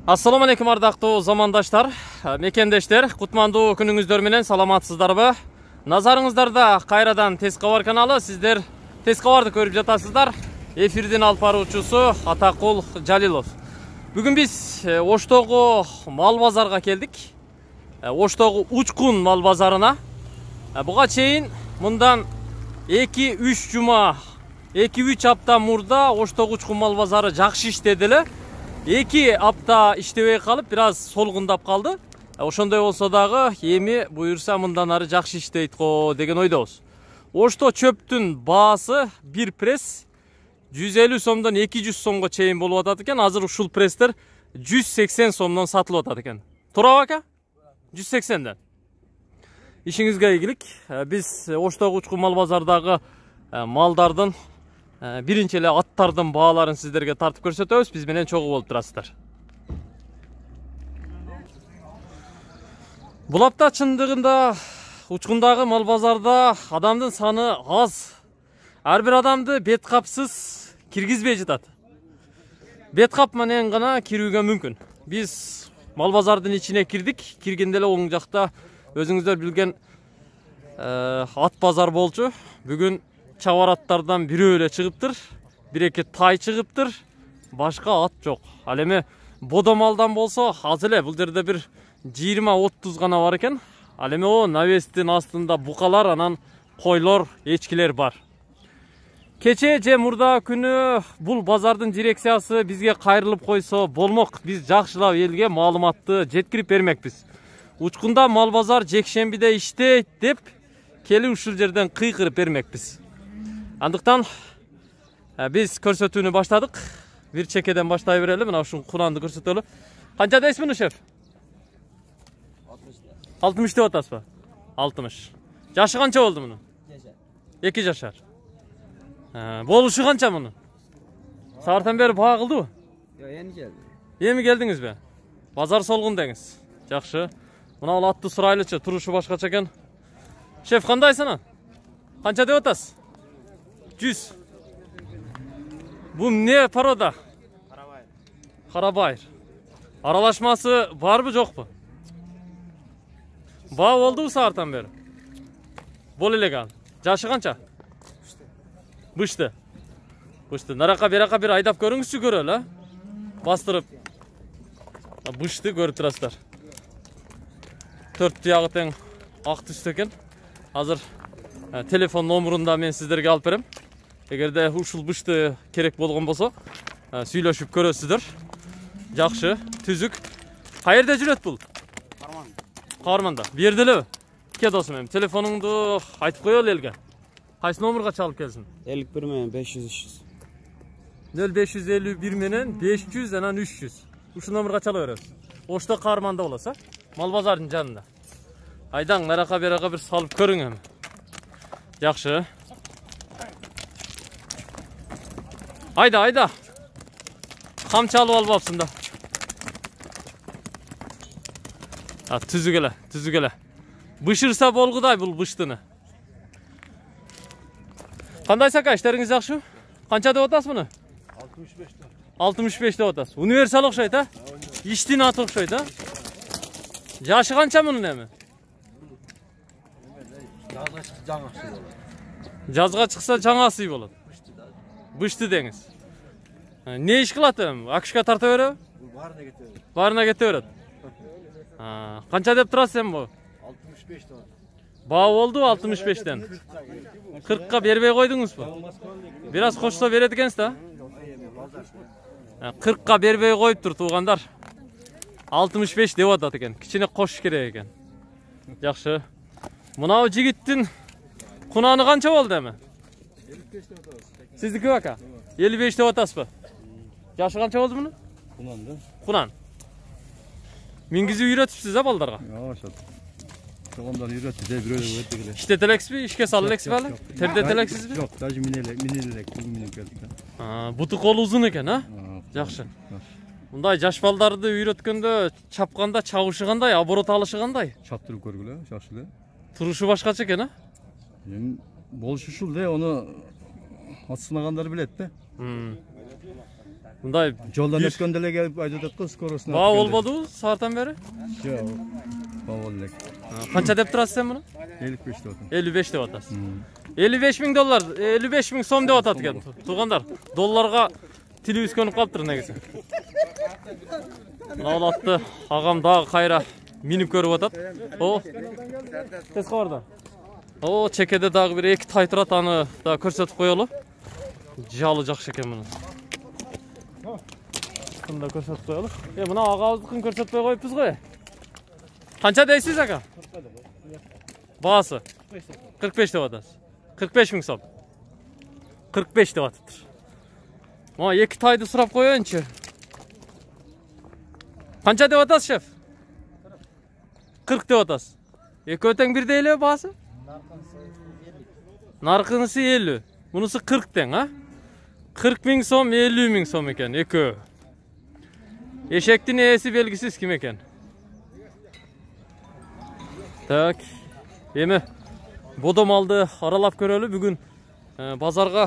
Assalamu alaikum ардактуу замандаштар, мекендештер, кутмандуу күнүңүздөр менен саламатсыздарбы? Назарыңыздарда кайрадан Тез кабар каналы, сиздер Тез кабарды көрүп жатасыздар. Эфирдин алып баруучусу Атакул Жалилов. Бүгүн биз Оштогу мал базарга келдик. Оштогу Учкун мал базарына. Буга чейин мындан 2-3 жума, 2-3 апта мурда Оштогу Учкун мал базары жакшы иштеди эле. 2 апта иштебей калып, бир аз солгундап калды. Ошондой болсо дагы эми буюрса мындан ары жакшы иштейт го деген ойдобуз. Ошто чөптүн баасы бир пресс 150 сомдон 200 сомго чейин болуп атат экен. Азыр ушул пресстер 180 сомдон сатылып атат экен. Туурабы ака? 180ден. Ишиңизге ийгилик. Биз Оштогу Учкун мал базардагы малдардын биринчи эле аттардын бааларын сиздерге тартып көрсөтөбүз. Биз менен чогуу болуп турасыздар. Бул апта чындыгында Учкундагы мал базарда адамдын саны аз. Ар бир адамды бет капсыз киргизбей жатат. Бет кап менен гана кирүүгө мүмкүн. Биз мал базардын ичине кирдик. Киргенде эле оң жакта өзүңүздөр билген ат базар болчу. Бүгүн чабар аттардан бирөө эле чыгыптыр. 1-2 тай чыгыптыр. Башка ат жок. Ал эми бодо малдан болсо аз эле, бул жерде бир 20-30 гана бар экен. Ал эми о навестин астында букалар, анан койлор, эчкилер бар. Кече же мурда күнү бул базардын дирекциясы бизге кайрылып койсо болмок. Биз жакшылап элге маалыматты жеткирип бермекпиз. Учкунда мал базар жекшембиде иштейт деп келип ушул жерден кыйкырып бермекпиз. Андыктан биз көрсөтүүнү баштадык. Бир чекеден баштай берели. Мына ушул кунанды көрсөтөлү. Канча дейсиз муну, шеф? 60 деп атасызбы? 60. Жашы канча болду мунун? 2 жашар. Болушу канча мунун? Саартан бери баа кылдыбы? Жок, эми келди. Эми келдиңизби? Базар солгун деңиз. Жакшы. Мына ал атты сурайлычы, турушу башкача экен. Шеф, кандайсың? Канча деп атасыз? 100. Бу эмне порода? Карабайыр. Карабайыр. Аралашмасы барбы, жокпу? Баа болдубу саартан бери? Бол элек ал. Жашы канча? Бышты. Бышты. Нарака берака бир айдап көрүңүзчү, көрөлү, бастырып. Бышты көрүп турасыздар. 4 тиягы тең ак түстө экен. Азыр телефон номерунда мен сиздерге алып берем. Эгерде ушул бышты керек болгон болсо, сүйлөшүп көрөсүздөр. Жакшы, түзүк. Каерде жүрөт бул? Карманда. Берди элеби? Ке досум, эми телефонуңду айтып коелу элге. Кайсы номерга чалып келсин? 51 менен 500 300. 0551 менен 500 анан 300. Ушул номерга чала бересиз. Ошто Карманда болосу, мал базардын жанында. Айдаң, нарака берака бир салып көрүң эми. Жакшы. Айда. Камчы алып албапсың да. Түзүк эле. Бышырса болгудай бул быштыны. Кандай сака, иштериңиз жакшы? Канча деп атасыз муну? 65 деп. 65 деп атасыз. Универсал окшойт, а? Иштин аты окшойт, а? Жашы канча мунун эми? Жазга чыкса жаңасы болот. Жазга чыкса жаңасы болот. Бышты деңиз. Не иш кылат эми? Акышка тарта береби? Баарына кете берет. Баарына кете берет. Канча деп турасыз эми бу? 65 деп. Баа болду 65ден. 40ка бербей койдуңузбу? Бир аз кошсо берет экенсиз да? 40ка бербей коюптур туугандар. 65 деп атат экен. Кичине кош керек экен. Жакшы. Мынау жигиттин кунаны канча болду эми? 55 деп атабыз. Сиздики ака? 55 деп атасызбы? Жашы канча болду мунун? Кунан да. Кунан. Мингизип үйрөтүпсүз а балдарга? Ошо. Чогондар үйрөтүп, бирөө өтө келет. Иштете элексизби? Ишке сала элексизби алы? Тердете элексизби? Жок, даже минелек, бүгүн келдик. Буту колу узун экен, а? Жакшы. Мындай жаш балдарды үйрөткөндө чапканда чабышы кандай, оборот алышы кандай? Чаптырып көргүлө, жакшы эле. Турушу башкача экен, а? Эми болушу ушул да, ону ат сынагандар билет да. Мындай Жолдан өткөндө эле келип айтып аткан скоростуна. баа болбодубу сааттан бери? Жок. Баа болду элек. Канча деп турасыз сен муну? 55 деп атам. 55 деп атасыз. 55.000 доллар, 55.000 сом деп атат экен. Туугандар, долларга тилибиз көнүп калыптыр негизи. Мына атты агам дагы кайра минип көрүп атат. О. Тез кабарда. О, чекеде дагы бир эки тай турат, аны да көрсөтүп коелу. Жалы жакшы экен муну. Bunu da көрсөтүп коелу. Мына агабыздыкын көрсөтпөй коюппуз го. Канча дейсиз ака? Баасы 45 деп атасыз. 45.000 сом. 45 деп атыптыр. Мына эки тайды сурап коеюнчу. Канча деп атасыз, шеф? 40 деп атасыз. Экөө тең бирдей эле баасы? Наркынысы 50. Мунусу 40 тең, а? 40.000 сом, 50.000 сом экен, экөө. Eşektин ээси белгисиз ким экен. Так. Эми бодо малды аралап көрөлү. Бүгүн базарга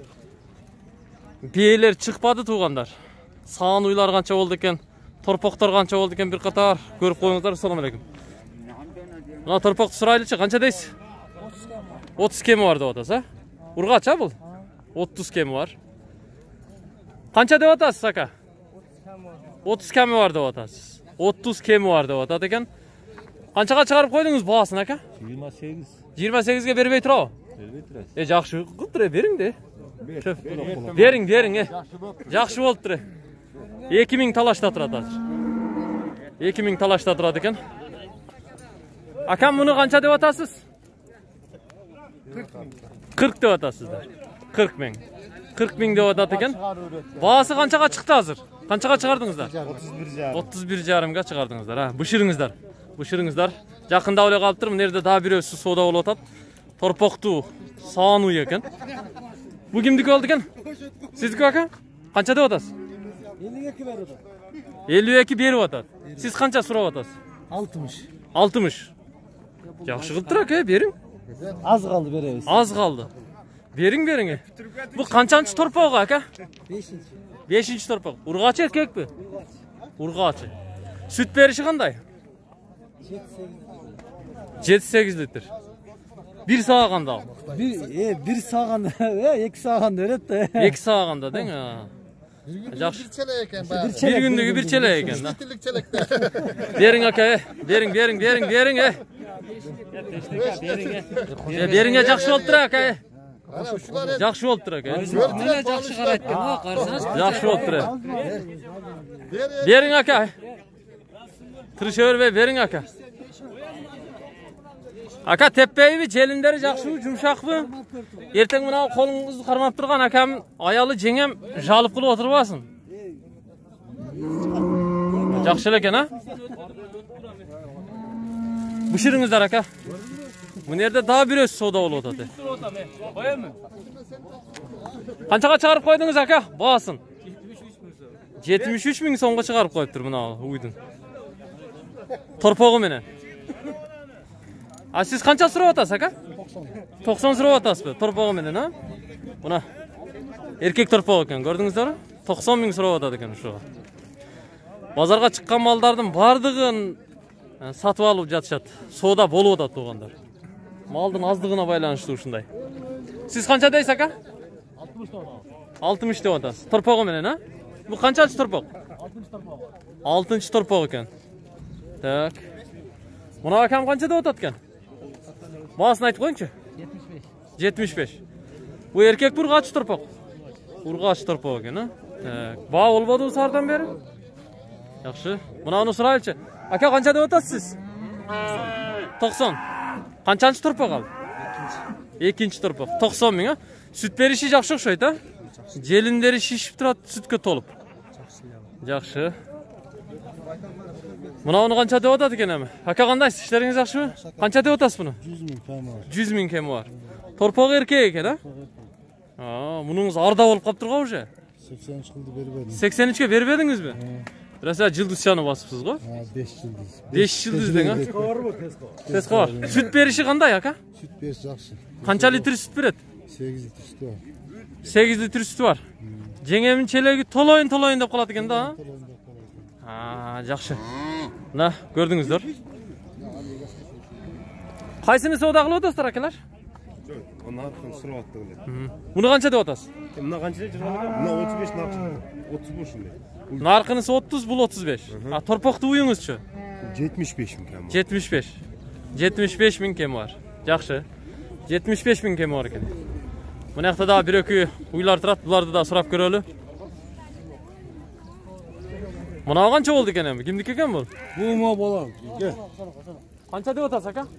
бээлер чыкпады туугандар. Саан уйлар канча болду экен, торпоктор канча болду экен бир катар көрүп коюңуздар. Assalamu алейкум. Мына торпокту сурайлычы, канча дейсиз? 30 кеми бар деп атасыз, а? Ургач, а бул? 30 кеми бар. Канча деп атасыз, ака? 30 kemi var деп атасыз. 30 kemi var деп атат экен. Канчага чыгарып койдуңуз баасын, ака? 28. 28ге бербей турабы? Бербей турат. Жакшы кылыптыр, бериң де. Бериң. Жакшы болуптур. 2000 талашта турат азыр. 2000 талашта турат экен. Акам муну канча деп атасыз? 40 деп атасыздар. 40 миң. 40 миң деп атат экен. Баасы канчага чыкты азыр? Канчага чыгардыңыздар? 31,5га чыгардыңыздар, а? Бышырыңыздар. Жакында эле калыптыр. Мына жерде дагы бирөөсү соода болуп атат. Торпокту саануу экен. Бу кимдики болду экен? Сиздики ака? Канча деп атасыз? 52 берип атат. 52 берип атат. Сиз канча сурап атасыз? 60. 60. Жакшы кылыптыр ака, бериң. Az kaldı berебиз. Az kaldı. Бериң. Bu kançanчы торпогу ака? 5-ci. 5-ci torpog. Urgaç erkek mi? Urgaç. Süt berişi kanday? 7-8 litre. Bir sağaganda. Bir sağaganda, iki sağaganda öğret de. İki sağaganda değil mi? Bir çele eken bari. Bir gündeki bir çele eken. Litrlik çelekte. Verin aka, verin. Beriңe жақсы болып тұр ака. Жақсы болып тұр ака. Neler жақсы қарайды екен, ha, қарасаңыз. Жақсы болып тұр. Берің ака. Тырыша өрбей берің ака. Ака теппей mi? Желіндері жақсы mı? Жұмшақ mı? Ертең мына қолыңызды қармап тұрған акам аялы жеңем жалып қылып отырбасын. Жақсы екен, ha? Bışırыңыздар ака. Мына жерде дагы бир өз соода болуп атат. Канчага чыгарып койдуңуз ака? Баасын. 73 миң сомго чыгарып коюптур мына уйдун. Торпогу менен. А сиз канча сурап атасыз ака? 90 сурап атасызбы? Торпогу менен, а? Мына эркек торпогу экен, көрдүңүздөрбү? 90 миң сурап атат экен ушуга. Базарга чыккан малдардын бардыгын сатып алып жатышат. Соода болуп атат туугандар. Малдын аздыгына байланыштуу ушундай. Сиз канча дейсиз ака? 60 деп атасыз. Торпогу менен, а? Бу канчанчы торпог? 6-чы торпог экен. Так. Мына акам канча деп атат экен? Баасын айтып коюңчу. 75. Бу эркек ургач торпог. Ургач торпог экен, а? Так. Баа болбодубу саардан бери? Жакшы. Мунаны сурайлычы. Ака канча деп атасыз сиз? 90. Канчанчы торпог ал? Экинчи торпог. 90 миң, а? Süt бериши жакшы окшойт, а? Желиндери шишип турат, сүткө толуп. Жакшы. Мунаны канча деп атат экен эми? Ака кандайсыз? Иштериңиз жакшыбы? Канча деп атасыз муну? 100 миң кеми бар. 100 миң кеми бар. Торпог эркек экен, а? Мунуңуз арда болуп калыптыр го уже? 83 кылды бербедим. 83-ке бербедиңизби? Біраса жылдызчаны басыпсыз го? 5 жылдыз. 5 жылдыз дең, а? Тез бар. Süt бериши кандай ака? Süt бериши жакшы. Канча литр süt берет? 8 литр sütü var. 8 литр sütü var. Жеңемин челеги толойын деп калат экен да. Жакшы. Мына көрдүңүздөр. Кайсыны соода кылып атасыздар акалар? Жок, наркын сурап атты эле. Муну канча деп атасыз? Мына канча деп жатат? Мына 35 наркын. 35 эле. Наркынысы 30, бул 35. Торпокту уюңузчу? 75 миң кем. 75. 75 миң кем бар. Жакшы. 75 миң кем бар экен. Мына жакта да бир-экөө уйлар турат, буларды да сурап көрөлү. Мына канча болду экен эми? Кимдики экен бул? Бума балам. Кел. Канча деп атасыз ака?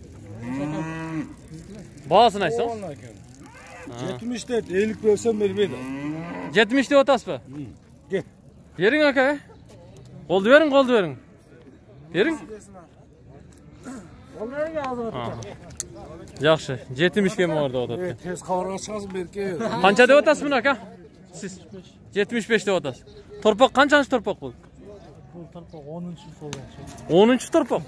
Баасын айтсаңыз. 70 деп 50 берсем бербейди. 70 деп атасызбы? Кел. Бериң ака. Колду бериң. Бериң. Жакшы, 70 кем бар деп атат. Тез кабарга чыгасың берке. Канча деп атасыз мына ака? Сиз 75 деп атасыз. Торпок канчанчы торпок бул? Бул торпок 10-чы солончу. 10-чы торпок.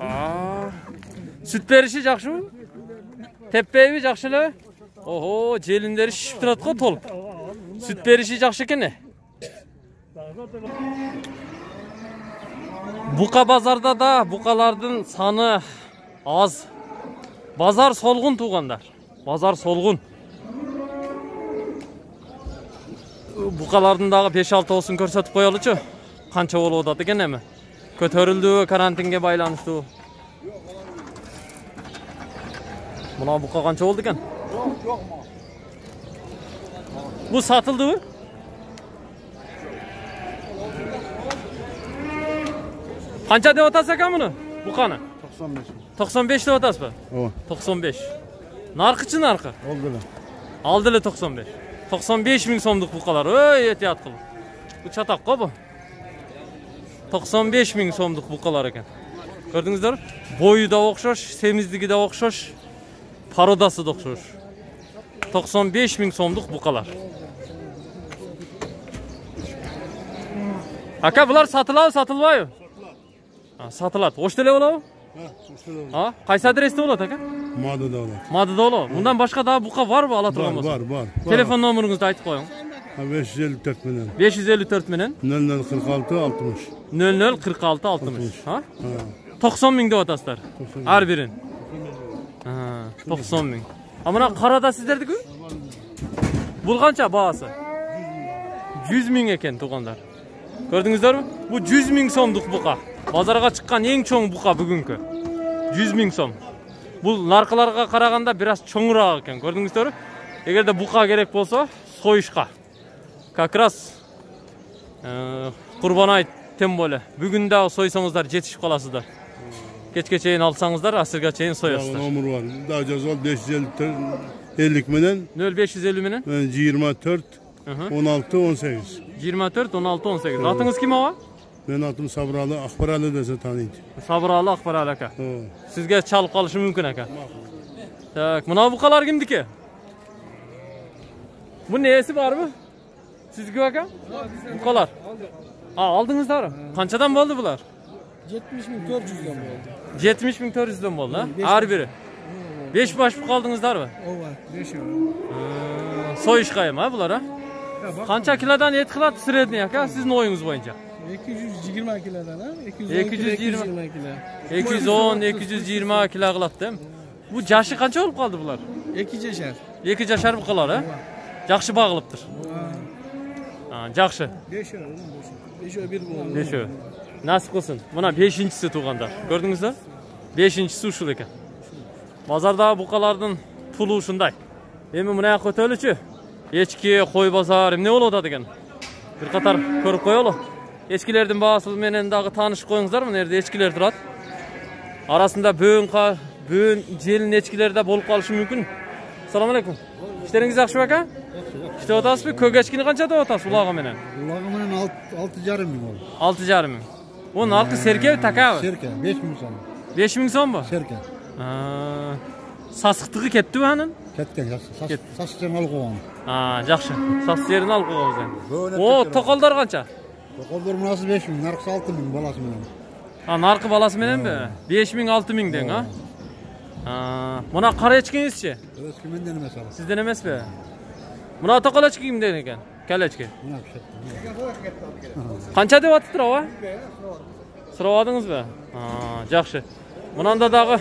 Süt berişi жакшыбы? Теппейби, жакшы эле? Ого, желиндери шишип турат го толуп. Süt berişi жакшы экен. Бука базарда да букалардын саны аз. Базар солгун туугандар. Базар солгун. Букалардын дагы 5-6 көрсөтүп коелучу. Канча болуп атат экен эми? Көтөрүлдү, карантинге байланыштуу. Мына бука канча болду экен? Жок. Бу сатылдыбы? Канча деп атасыз экен муну? Буканы? 95. 95 деп атасызбы? Ооба. 95. Наркычы наркы? Oldu эле. Алды эле 95. 95 миң сомдук букалар. Ой, этият кыл. Бу чатак го бу. 95 миң сомдук букалар экен. Көрдүңүздөр? Бою да окшош, семиздиги да окшош, пародасы да окшош. 95 миң сомдук букалар. Ака, булар сатылабы, сатылбайбы? Сатылат. Ош деле болобу? Кайсы адресте болот ака? Мадыда болот. Мадыда болобу? Мындан башка дагы бука барбы ала турган болсо? Бар. Телефон номеруңузду айтып коюң. 554 менен. 554 менен 0046 60. 0046 60. 90 миң деп атасыздар. Ар бирин. 90 миң. Мына карада сиздердики? Бул канча баасы? 100 миң экен туугандар. Көрдүңүздөрбү? Бу 100 миң сомдук бука. Базарга чыккан эң чоң бука бүгүнкү. 100 миң сом. Бул наркыларга караганда бир аз чоңураак экен. Көрдүңүздөрбү? Эгерде бука керек болсо, союшка. Как раз Курбан айт тем боле. Бүгүн да сойсоңуздар жетишип каласыздар. Кечке чейин алсаңыздар, асырга чейин соясыздар. Номер бар. Дагы жазып 550 менен 0550 менен 24 16 18. 24 16 18. Атыңыз ким ага? Мен атым Сабыралы, Акбаралы десе таанийт. Сабыралы Акбаралы ака. Сизге чалып калышы мүмкүн ака. Так, мына букалар кимдики? Бу нээси барбы? Сизге ака? Букалар. Алдыңыздар. Канчадан болду булар? 70.400'den oldu. 70.400'den болду, ар бири. 5 баш бука алдыңыздарбы? Ооба, 5. Союшка эми, булар, а? Канча килодан эт кылат средний ака, сиздин оюңуз боюнча? 220 kilodan, ha? 220 kilo. 210-220 kilo kılat değil mi? Bu yaşı kança olup kaldı bunlar? 2 yaşar. 2 yaşar bu kalar, ha? Jakşı bağılıptır. Jakşı. 5 oy, 5 oy bir bu. 5 oy. Nasip kılsın. Buna 5-incisi tuğanda. Gördünüz mü? 5-incisi uşul eken. Bazarda bukalardın pulu uşunday. Emi buna kötölüçü. Echki, koy bazar, ne olup eken? Bir katar körüp koyulu. Echkilerden bağısı menen dağı tanışıp koyuңuzдар mı? Nerede echkiler durat? Arasında böğün jelin echkileri de bolup kalışı mümkün. Assalamu alaikum. İşleriniz yaxşı aka? İşte otasız mı? Kök echkini kança da otasız ulağı menen? Ulağı menen 6,5 ming oldu. 6,5 ming. Onun altı serke mi taka mı? Serke, 5 ming son. 5 ming son mu? Serke. Sasıqtığı ketdi mi hanın? Ketken, sas yerini alıp koyalım. Жақшы. Sas yerini alıp koyalım. O, toqalдар kança? Toqalдар mınası 5 ming, narkısı 6 ming balası menen. Narkı balası menen mi? 5 ming 6 ming den, ha? Buna qara echkiniz-chi? Echki menden emas. Sizden emas be? Buna toqal echki kimden eken? Kelechki. Mına bir şey. Qancha deb atibdir ava? So'radingizmi? Ha, yaxshi. Bunanda dag'i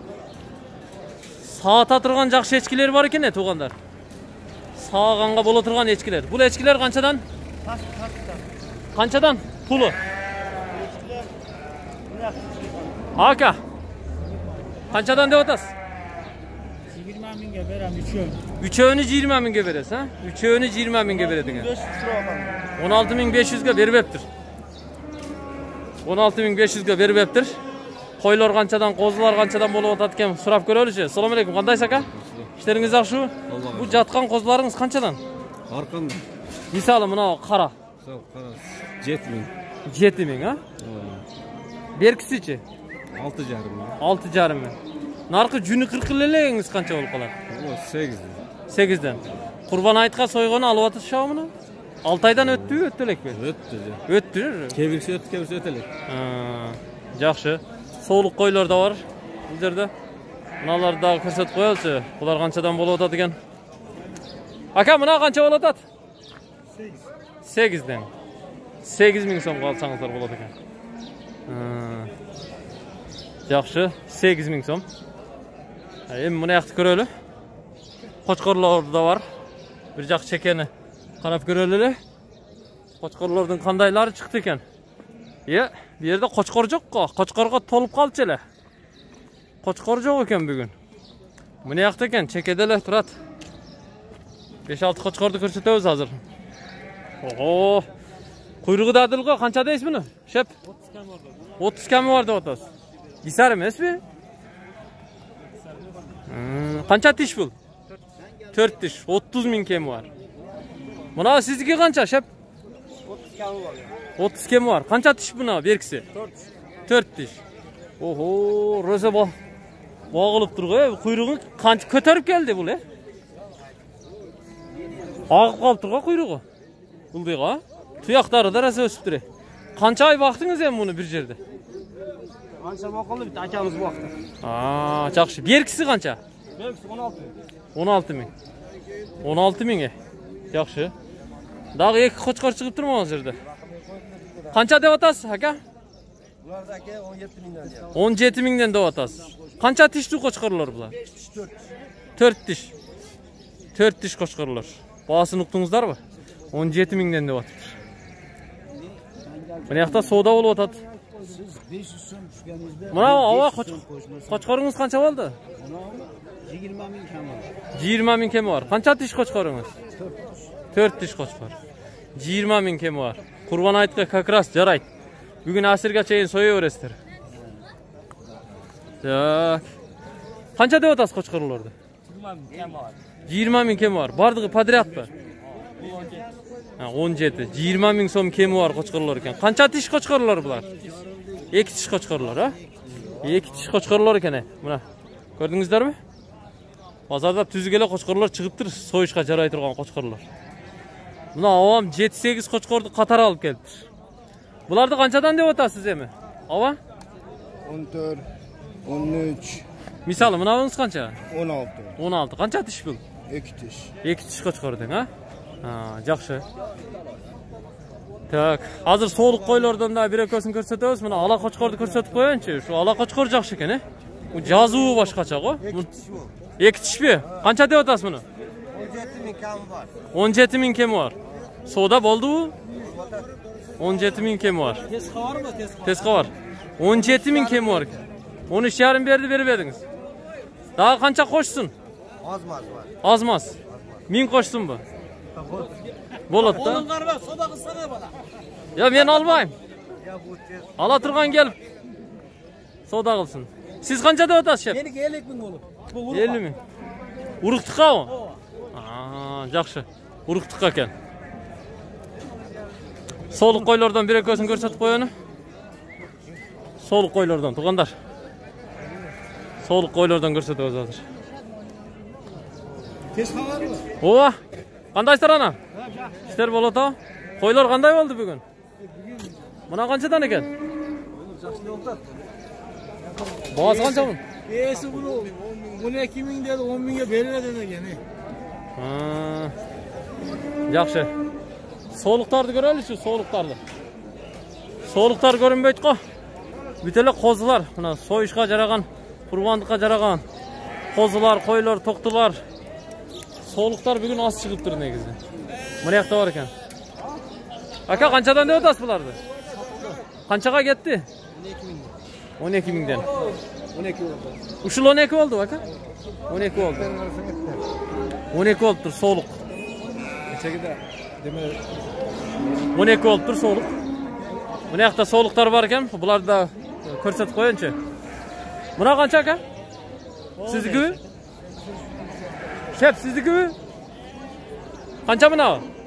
sağata turgan yaxshi echkiler bor ekan, tug'anlar. Sağğanğa bo'la turgan echkiler. Bu echkiler qanchadan? Qanchadan? Puli. Aka. Qanchadan deb atasiz? 20 mingga beram, üçöv. Üçövünü 20 mingga berasiz, ha? Üçövünü 20 mingga beradigan. 16500 ga berib beribdir. 16500 ga berib beribdir. Qo'ylar qanchadan, qo'zilar qanchadan bo'lib o'tadigan so'rab ko'raylik. Assalomu alaykum. Qandaysiz aka? İşleringiz yaxshi? Bu jatqan qo'zlaringiz qanchadan? Arqanda. Misali mana qara. Sağ qara. 7000. 7000 ha? Berkisichi? 6,5. 6,5 ming. Narxi juni 40 lelegingiz qancha bo'lib qoladi? 8. 8dan. Qurban hayitga so'yg'ini olib o'tishawmi? 6 oydan o'tdi-yu, o'tdilekmi? O'tdi. O'tdi. Kevirse o'tdi, kevirse o'talik. Yaxshi. So'liq qo'ylar da bor. Bu yerda. Bunalarni da ko'rsatib qo'yilsa, bular qanchadan bo'lib o'tadigan? Aka, buna qancha bo'lib o'tadi? 8. 8dan. 8000 so'mga olsangizlar bo'ladi ekan. Yaxshi, 8000 so'm. Endi buni yaxshi ko'raylik. Qo'chqorlar da bor. Bir joq chekeni qarab ko'raylik. Qo'chqorlardan qandaylari chiqdi ekan? Bu yerda qo'chqor yo'q-ku. Qo'chqorga to'lib qolchilar. Qo'chqor yo'q ekan bugun. Buni yaxshi ekan, chekadalar turadi. 5-6 qo'chqorni ko'rsatamiz hozir. Oho. Quyrug'i dadilga qancha deysiz buni? Shep. 30 kami bor deb o'tasiz. Gisar emasmi? Qancha tish bu? 4 tish, 30 ming kemi bor. Buna sizniki qancha, shep? 30 kami bor. 30 kemi bor. Qancha tish buna berkisi? 4 tish. Oho, rosa bo'g'ilib turg'ay, quyrug'i qancha ko'tarib keldi bu le? Og'ib qolib turg'ay quyrug'i. Buldiyga. Tuyoqlari da rosa o'sib turadi. Qancha oy vaqtingiz ham buni bir yerda? Ancha vaqtli bitta akamiz vaqti. Yaxshi. Berkisi qancha? Berkisi 16 ming. 16 ming. 16 ming. Yaxshi. Dag'i ikki qo'chqor chiqib turma hozirda. Qancha deb atasiz, aka? Bulardagi 17 mingdan deyapti. 17 mingdan deb atasiz. Qancha tishli qo'chqorlar bular? 4 tish. 4 tish qo'chqorlar. Bahasini uqdingizlarmi? 17 mingdan deb atibdir. Buni yoqda savdo bo'lib o'tadi. Siz 500 so'm tushganingizda mana ava qo'chqoringiz qancha bo'ldi? 20 ming kam bor. 20 ming kemi bor. Qancha tish qo'chqoringiz? 4 tish qo'chqor. 20 ming kemi bor. Qurban hayitga kakras jaraydi. Bugun asrgacha so'yaverasizlar. Tak. Qancha deb o'tasiz qo'chqorlarda? 20 ming kam bor. 20 ming kemi bor. Bordigi podryadmi? 17. 20 ming so'm kemi bor qo'chqorlar ekan. Qancha tish qo'chqorlar bular? 2 tish qo'chqorlar, ha? 2 tish qo'chqorlar ekan. Mana ko'rdingizlarmi? Bozorda tuzgala qo'chqorlar chiqibdir, so'yishga jaray turgan qo'chqorlar. Buni avam 7-8 qo'chqorni qator olib keldi. Bularni qanchadan deb o'tasiz emi? Ava? 14, 13, Misali, bunaqangiz qancha? 16, 16. Qancha tish bu? 2 tish. 2 tish qo'chqordan, ha? Yaxshi. Tak, hozir so'liq qo'ylardan da bir ekosini ko'rsatamiz. Mana ala qo'chqorni ko'rsatib qo'ying-chi. Shu ala qo'chqor yaxshi ekan, u jozuvi boshqacha-ku. 2 tishmi? Qancha deb o'tasiz buni? 17 ming kami bor. 17 ming kemi bor. Savdo bo'ldi-ku? 17 ming kemi bor. Tezqa bormi? Tezqa bor. 17 ming kemi bor. 13,5 berdi, berib edingiz. Daha qancha qo'shsin? Ozmas. 1000 qo'shsin bu. Bo'ladi-da. Qo'lim qarab, savdo qilsana bana. Ya men olmayman. Ala turgan kelib savdo qilsin. Siz qancha deb o'tasiz, shef? Meniki 50 ming bo'lib. Bu 50 ming. Urug' tiqami? Yaxshi. Urug' tiq ekan. So'liq qo'ylardan bir ekosini ko'rsatib qo'yani. So'liq qo'ylardan, tug'andar. So'liq qo'ylardan ko'rsatamiz hozir. Tezqa bormi? Ova. Qandaysizlar ana? İşler bo'ladi. Qo'ylar qanday bo'ldi bugun? Buna qanchadan ekan? Yaxshi o'tadi. Boğaz qancha bu? Esi bunu 12 ming dedi, 10 mingga beriladi degan. Yaxshi. Soğuluqtardı göreliçi, soğuluqtardı. Soğuluqtar görünbeyt ko. Bütele qozular, mına soyuşqa jaragan, qurbanlıqqa jaragan. Qozular, qoylar, toqtular. Soğuluqtar bugün az çıkıptır negizi. Mına yakta var eken. Aka qanchadan deb atasiz bularni? Qanchaga ketdi? 12 mingdan. 12 oldu. Uşul 12 oldu aka? 12 oldu. 12 oldu soğuluq. Neçegide? Deme 12 oldu soğuluq. Mına yakta soğuluqtar var eken, bularni da ko'rsatib qo'yinchi. Mına qancha aka? Sizniki? Şef sizniki? Qancha mına?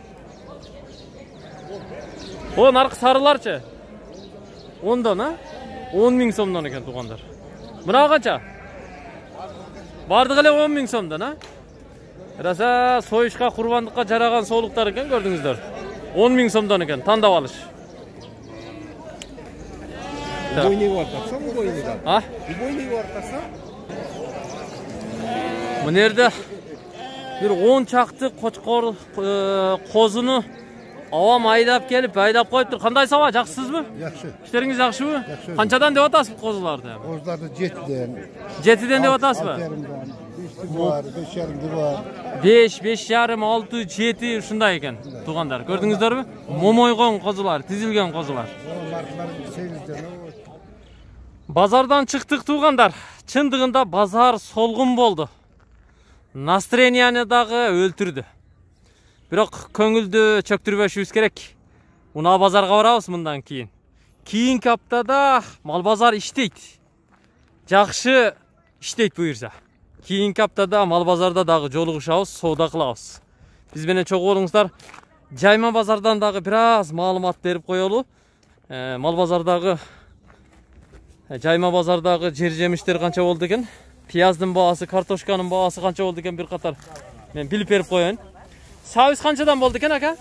O narxı sarılarçı. 10'dan ha? 10 ming so'mdan ekan tuğanlar. Buna qancha? Bardig'ile 10 ming so'mdan ha? Rasa so'yishqa, qurbanlıqqa jaragan so'luqtar ekan gördingizlar. 10 ming so'mdan ekan, tandab olish. boyniga ortasa, bu boyniga. Ha? Bu boyniga ortasa. Bu nerede? Bir 10 çaktı qo'chqor qozunu avam aydab kelib, aydab qo'yibdir. Qanday sava, yaxsizmi? Yaxşı. İşleringiz yaxshimi? Yaxshi. Qanchadan deb atasız bu qo'zilarni? Ozlarda 7'den. 7'den deb atasizmi? 5'li var, 5'erli var. 5, 5,5, 6, 7 shunday ekan. Tuğanlar, gördingizlarmi? Momoygon qo'zilar, tizilgan qo'zilar. Marklar seyirden. Bazardan çıktık tuğanlar. Çındığında bazar solgun boldu. Настроенияны дагы өлтүрдү. Бирок көңүлдү чөктүрбөшүбүз керек. Уна базарга барабыз мындан кийин. Кийинки аптада мал базар иштейт. Жакшы иштейт буюрса. Кийинки аптада мал базарда дагы жолугушабыз, соода кылабыз. Биз менен чогуу болуңуздар. Жайма базардан дагы бир аз маалымат берип коелу. Мал базардагы Жайма базардагы жер жемиштер канча болду экен? Piyazdın bağısı, kartoşkanın bağısı kança oldu eken bir qatar. Men bilip berip koyayım. Saviz kançadan boldu eken aka?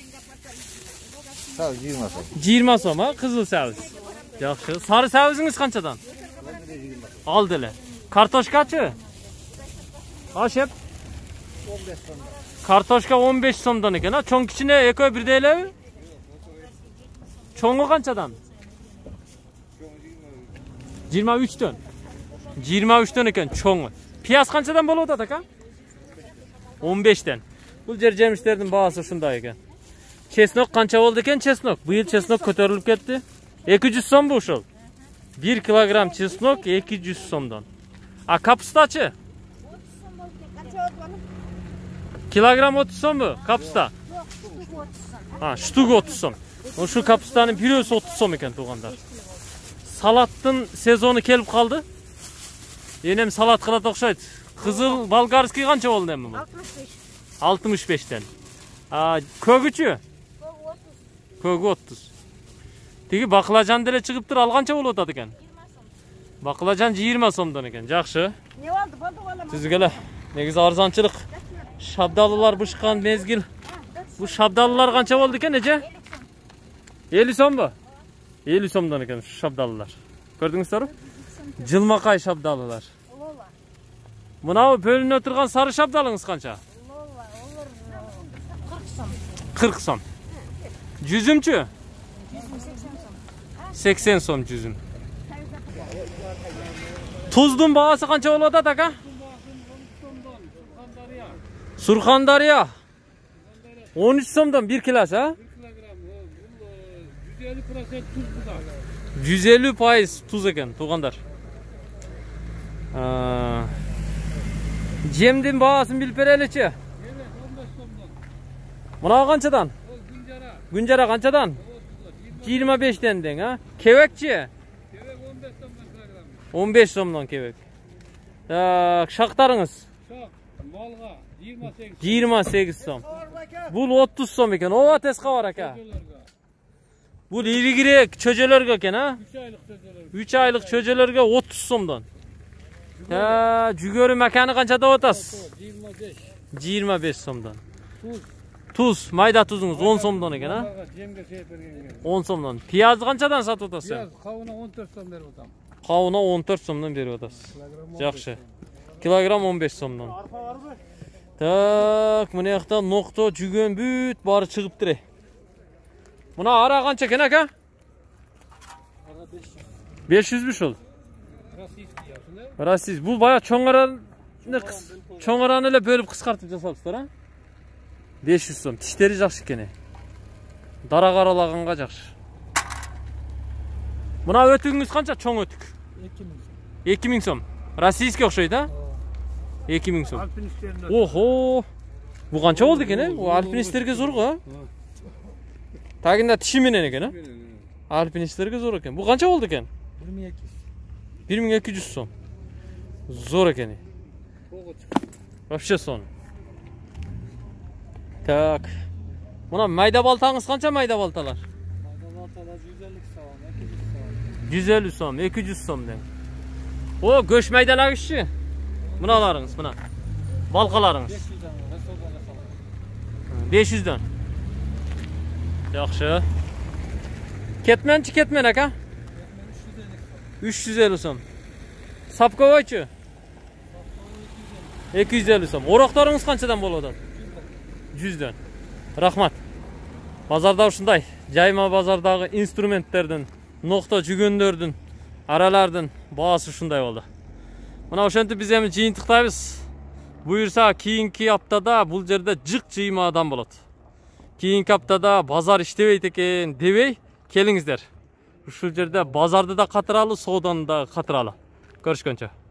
Saviz 20 so'm. 20 so'm ha, qizil saviz. Yaxshi. Sarı savizingiz kançadan? Aldılar. Kartoşkaçı? Ha şef? 15 so'm. Kartoşka 15 so'mdan eken ha. Çoğun kichine ekoy bir deylebi? Çoğunu kançadan? 23'ten. 23'ten eken çoğu. Piyaz kançadan bolu da aka? 15'ten. Bu jer jemişlerдің bağısı şunday eken. Çesnok kança oldu eken çesnok? Bu yıl çesnok kötörülüp ketdi. 200 so'm bu uşul. 1 kilogram çesnok 200 so'mdan. A kapustaçı? Kilogram 30 so'm bu kapusta? Ha, ştuk 30 so'm. O şu kapustanın kilosu 30 so'm eken tuğanlar. Salattın sezonu kelip kaldı. Yenem salat kılat okşaydı. Kızıl Balgarski kança oldu emmi bu? 65. 65'ten. Kögüçü? Kögü 30. Tigi baklajan dele çıkıptır al kança bolup atады eken? Baklajan 20 so'mdan eken. Жақсы. Ne oldu? Boldu. Sizgele negiz arzançılık. Şabdalılar bışkan mezgil. Bu şabdalılar kança oldu eken nece? 50 so'm bu? 50 so'mdan eken şu şabdalılar. Gördünüzler? Jılmakay şabdalılar. Mına bölünüp oturgan sarı şabdalыңız kança? 40 so'm. Cüzümçü? 80 so'm cüzüm. Tuzdun bağısı kança oldu aka? Surxondaryo. 13 so'mdan 1 kilosu ha? 150% tuz eken tuğanlar. Jemdin bağısını bilip bereliçi. Mına kançadan? Günjara kançadan? 25'ten den ha? Kevekçi? Kevek 15 so'mdan kevek. Şaktarınız? Şak, malga 28. 28 so'm. Bul 30 so'm eken. Ova teska var aka. Bu irigirek çöcelerge eken ha? 3 aylık çocuklar. 3 aylık çöcelerge 30 so'mdan. Jügörü mekanı kançada otasiz? 25. 25 so'mdan. Tuz. Tuz, mayda tuzunuz 10 so'mdan eken ha? Cemge şey bergen. 10 so'mdan. Piyazni kançadan satып otasiz? Biraz kavuna 14 so'm berip otam. Qavuna 14 so'mdan berip otasiz. Yaxshi. Kilogram 15 so'mdan. Tak, mına yakta nokta jügön büt bari çıkıptır. Buna ara kança ekan aka? 500'müş ol. Rasiz. Bu bayağı çoğaran ele bölüp kıskartıp jasapsızlar ha? 500 so'm. Tishteri жақсы ekan. Dara qaralaganга жақсы. Buna ötüğünüz kança? Çoğ ötük. 2000 so'm. Rossiyskiy o'xshaydi ha? 2000 so'm. Oho. Bu qancha oldu ekan? Bu alpinistlarga zo'r ha? Tagında tishi menen ekan ha? Alpinistlarga zo'r ekan. Bu qancha oldu ekan? 1200 so'm. Zo'r ekan. Вообще son. Tak. Buna mayda baltanız qancha mayda baltalar? Mayda baltalar 150 so'm, 200 so'm deng. O go'sht maydalag'ichchi. Bunalarınız, buna. Balqalarınız. 500 dan. Yaxshi. Ketmen aka? 350 so'm. Sapkovoychi? 250 so'm. O'roqlaringiz qanchadan bo'ladi? 100 dan. Rahmat. Bozorda shunday, jayma bozordagi instrumentlerden, nokta jugönlerden, aralardan bahası shunday bo'ldi. Mana o'shantib biz ham jiyintiqdaymiz. Buyursa keyingi haftada bu yerda jiq jiymadan bo'ladi. Keyingi haftada bozor ishtebeydi ekan debey kelingizler. Şu yerda bozorda da qatiralı, savdoni da qatiralı. Ko'rishguncha.